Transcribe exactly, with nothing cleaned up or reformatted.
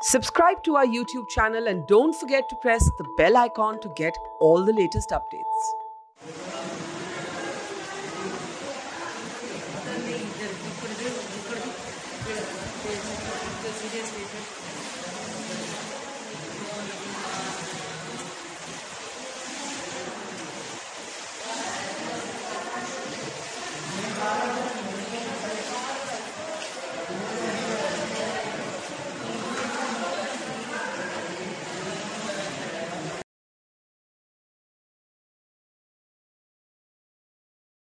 Subscribe to our YouTube channel and don't forget to press the bell icon to get all the latest updates. Sir,